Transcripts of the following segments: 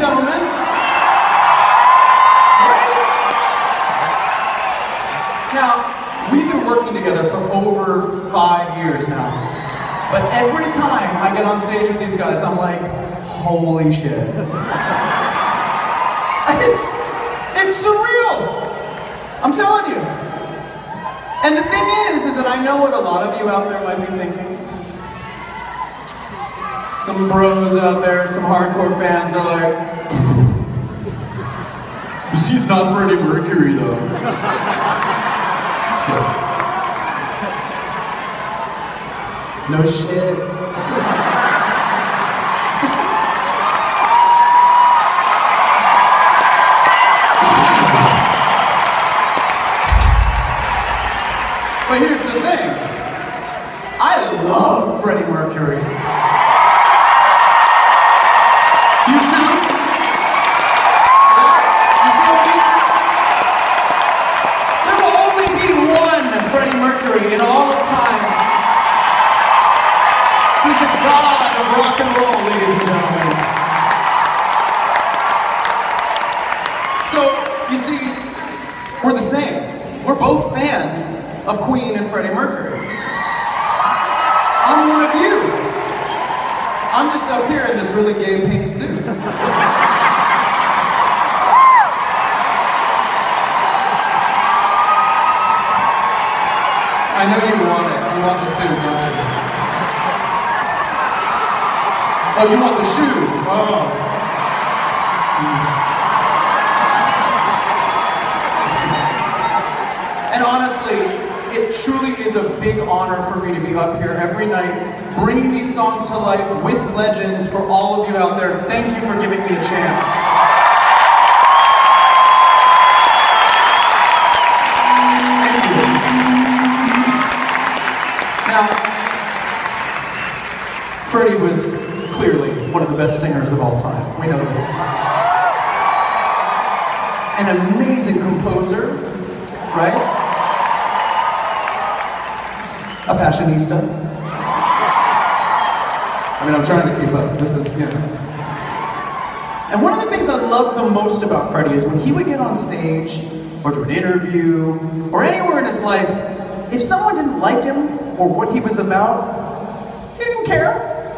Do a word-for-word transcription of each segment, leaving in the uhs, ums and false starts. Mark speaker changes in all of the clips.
Speaker 1: gentlemen. Right? Now, we've been working together for over five years now. But every time I get on stage with these guys, I'm like, holy shit. It's, it's surreal. I'm telling you. And the thing is, is that I know what a lot of you out there might be thinking. Some bros out there, some hardcore fans are like, she's not Freddie Mercury though. So, no shit. But here's the thing. I love Freddie Mercury. You too? Yeah? You feel me? There will only be one Freddie Mercury in all of time. He's a god of rock and roll, ladies and gentlemen. So, you see, we're the same. We're both fans of Queen and Freddie Mercury. I'm one of you. I'm just up here in this really gay pink suit. I know you want it. You want the suit, don't you? Oh, you want the shoes? Oh. And honestly, it truly is a big honor for me to be up here every night, bringing these songs to life with legends for all of you out there. Thank you for giving me a chance. Thank you. Now, Freddie was clearly one of the best singers of all time. We know this. An amazing composer, right? A fashionista. I mean, I'm trying to keep up. This is, you know. And one of the things I love the most about Freddie is when he would get on stage, or to an interview, or anywhere in his life, if someone didn't like him, or what he was about, he didn't care.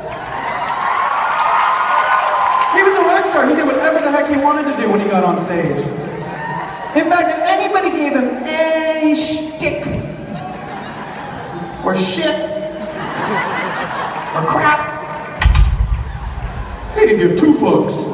Speaker 1: He was a rock star. He did whatever the heck he wanted to do when he got on stage. In fact, if anybody gave him any shtick, or shit, or crap, he didn't give two fucks.